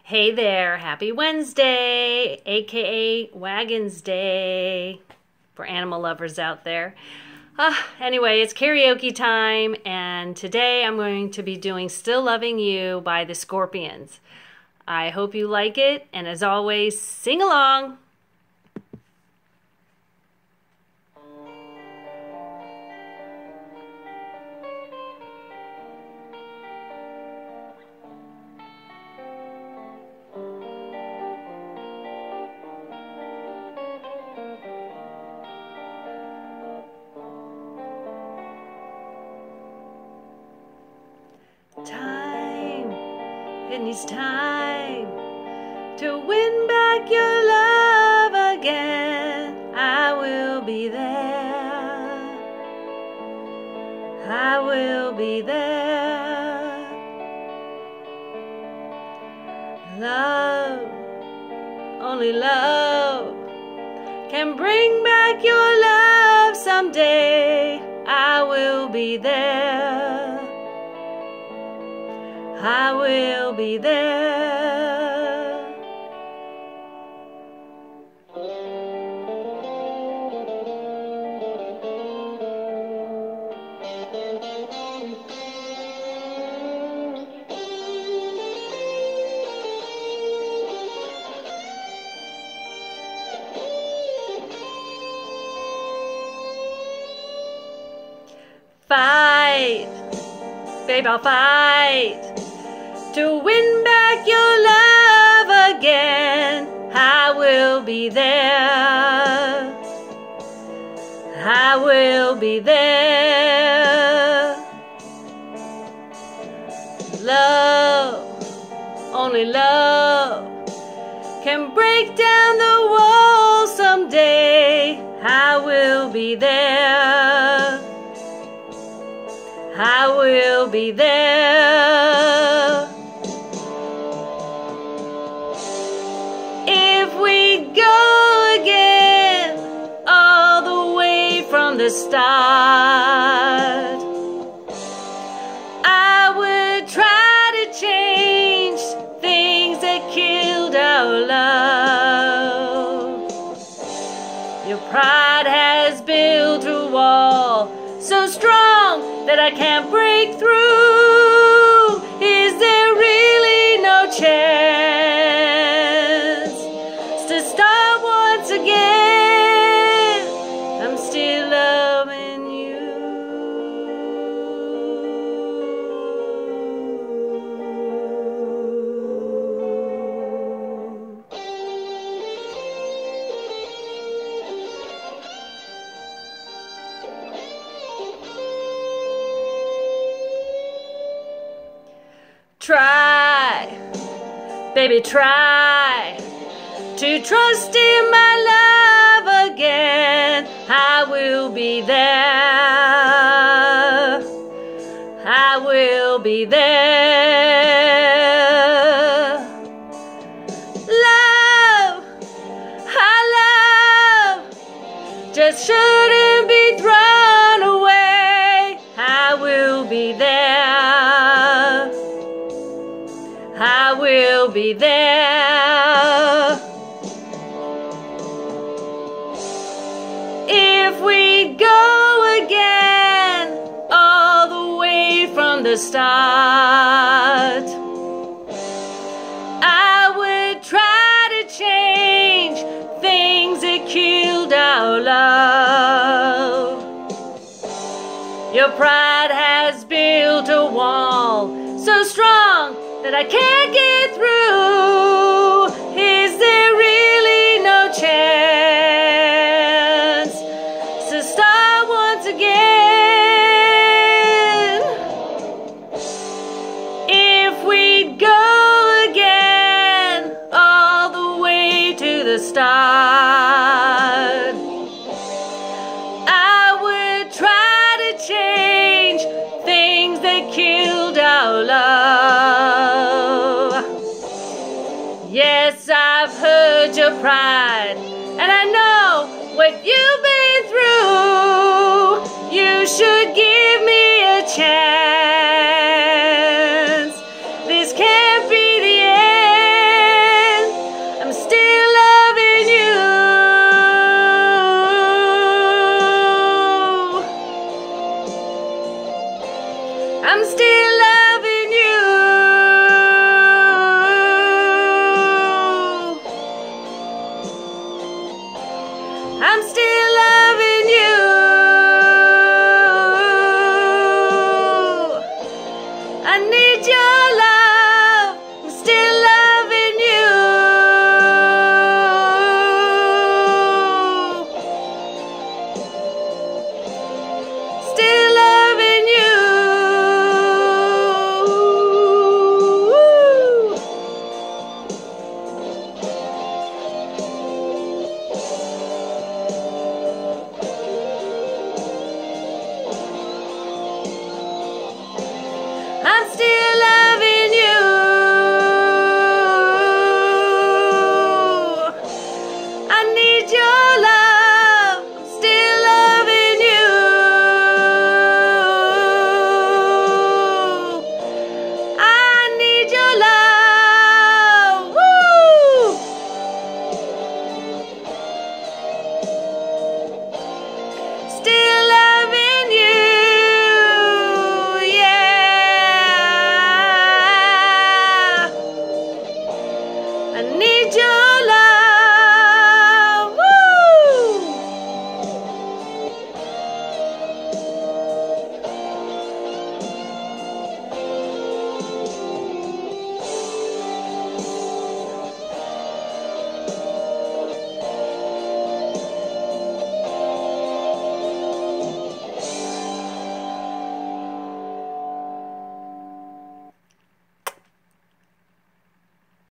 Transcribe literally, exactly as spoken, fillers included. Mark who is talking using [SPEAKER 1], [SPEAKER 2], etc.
[SPEAKER 1] Hey there, happy Wednesday, aka Wagons Day for animal lovers out there. Uh, anyway, it's karaoke time, and today I'm going to be doing Still Loving You by the Scorpions. I hope you like it, and as always, sing along. Time, it needs time to win back your love again. I will be there. I will be there. Love, only love can bring back your love someday. I will be there. I will be there. Fight, babe, I'll fight to win back your love again. I will be there. I will be there. Love, only love can break down the walls someday. I will be there. I will be there. If we go again all the way from the start, I would try to change things that killed our love. Your pride has built a wall so strong that I can't break through. Is there really no chance to start once again? I'm still loving you. Try, baby, try to trust in my love again. I will be there. I will be there. Love, our love just shouldn't be thrown away. I will be there. I will be there. If we go again all the way from the start, I would try to change things that killed our love. Your pride has built a wall so strong that I can't get through. Is there really no chance to start once again? If we go again all the way to the start, I would try to change things that killed our love. Yes, I've heard your pride, and I know what you've been through. You should give me a chance.